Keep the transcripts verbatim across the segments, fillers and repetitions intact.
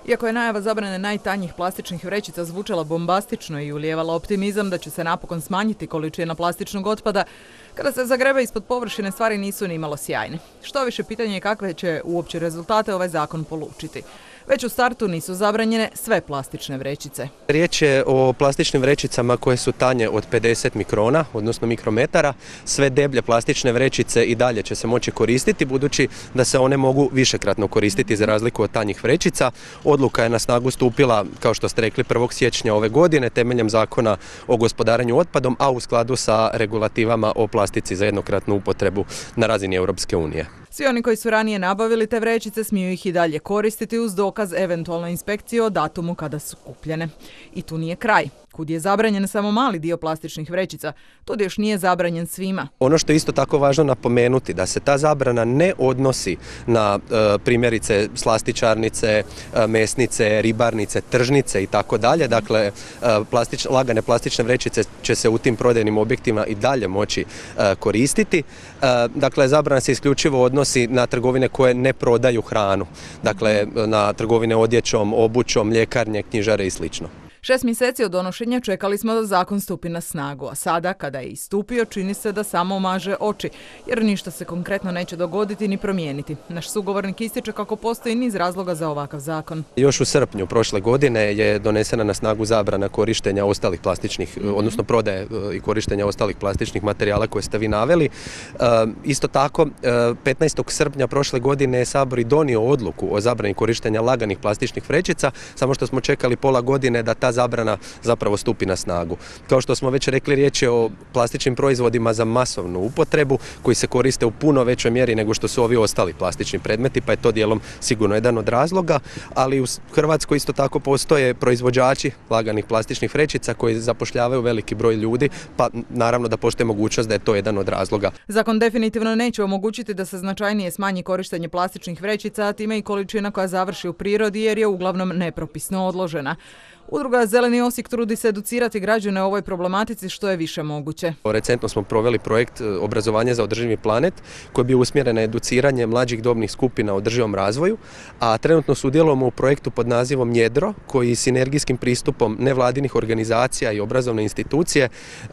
Iako je najava zabrane najtanjih plastičnih vrećica zvučala bombastično i ulijevala optimizam da će se napokon smanjiti količina plastičnog otpada, kada se zagrebe ispod površine stvari nisu ni malo sjajne. Što više, pitanje je kakve će uopće rezultate ovaj zakon polučiti. Već u startu nisu zabranjene sve plastične vrećice. Riječ je o plastičnim vrećicama koje su tanje od pedeset mikrona, odnosno mikrometara. Sve deblje plastične vrećice i dalje će se moći koristiti, budući da se one mogu višekratno koristiti za razliku od tanjih vrećica. Odluka je na snagu stupila, kao što ste rekli, prvog siječnja ove godine temeljem zakona o gospodarenju otpadom, a u skladu sa regulativama o plastici za jednokratnu upotrebu na razini Europske unije. Svi oni koji su ranije nabavili te vrećice smiju ih i dalje koristiti uz dokaz eventualne inspekcije o datumu kada su kupljene. I tu nije kraj. Kud je zabranjen samo mali dio plastičnih vrećica, tud još nije zabranjen svima. Ono što je isto tako važno napomenuti, da se ta zabrana ne odnosi na e, primjerice slastičarnice, e, mesnice, ribarnice, tržnice i tako dalje. Dakle, e, plastič, lagane plastične vrećice će se u tim prodajnim objektima i dalje moći e, koristiti. E, dakle, zabrana se isključivo odnosi na trgovine koje ne prodaju hranu. Dakle, na trgovine odjećom, obućom, ljekarnje, knjižare i slično. Šest mjeseci od donošenja čekali smo da zakon stupi na snagu, a sada, kada je istupio, čini se da samo maže oči, jer ništa se konkretno neće dogoditi ni promijeniti. Naš sugovornik ističe kako postoji niz razloga za ovakav zakon. Još u srpnju prošle godine je donesena na snagu zabrana korištenja ostalih plastičnih, odnosno prodaje i korištenja ostalih plastičnih materijala koje ste vi naveli. E, isto tako, petnaestog srpnja prošle godine je Sabor i donio odluku o zabrani korištenja laganih plastičnih vrećica, samo što smo čekali pola godine da ta zabrana zapravo stupi na snagu. Kao što smo već rekli, riječ je o plastičnim proizvodima za masovnu upotrebu koji se koriste u puno većoj mjeri nego što su ovi ostali plastični predmeti, pa je to dijelom sigurno jedan od razloga, ali u Hrvatskoj isto tako postoje proizvođači laganih plastičnih vrećica koji zapošljavaju veliki broj ljudi, pa naravno da postoji mogućnost da je to jedan od razloga. Zakon definitivno neće omogućiti da se značajnije smanji korištenje plastičnih vrećica, a time i količina koja završi u prirodi jer je uglavnom nepropisno odložena. Udruga Zeleni Osijek trudi se educirati građane o ovoj problematici što je više moguće. Recentno smo proveli projekt Obrazovanje za održivi planet koji je bio usmjeren na educiranje mlađih dobnih skupina o održivom razvoju, a trenutno sudjelujemo u projektu pod nazivom Njedro koji sinergijskim pristupom nevladinih organizacija i obrazovne institucije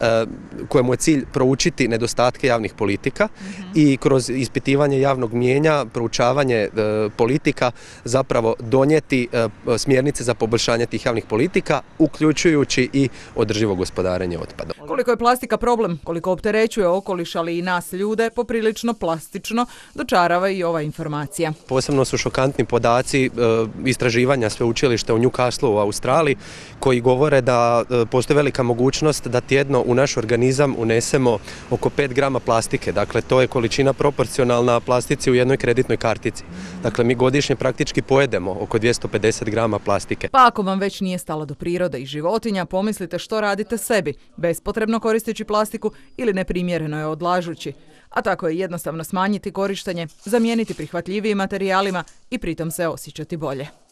kojemu je cilj proučiti nedostatke javnih politika mm-hmm. i kroz ispitivanje javnog mijenja, proučavanje politika zapravo donijeti smjernice za poboljšanje tih javnih politika, uključujući i održivo gospodarenje otpadom. Koliko je plastika problem, koliko opterećuje okoliš, ali i nas ljude, poprilično plastično dočarava i ova informacija. Posebno su šokantni podaci e, istraživanja sveučilišta u Newcastleu u Australiji koji govore da e, postoji velika mogućnost da tjedno u naš organizam unesemo oko pet grama plastike. Dakle, to je količina proporcionalna plastici u jednoj kreditnoj kartici. Dakle, mi godišnje praktički pojedemo oko dvjesto pedeset grama plastike. Pa ako vam već nije stalo do prirode i životinja, pomislite što radite sebi, bespotrebno koristeći plastiku ili neprimjereno je odlažući. A tako je jednostavno smanjiti korištenje, zamijeniti prihvatljivijim materijalima i pritom se osjećati bolje.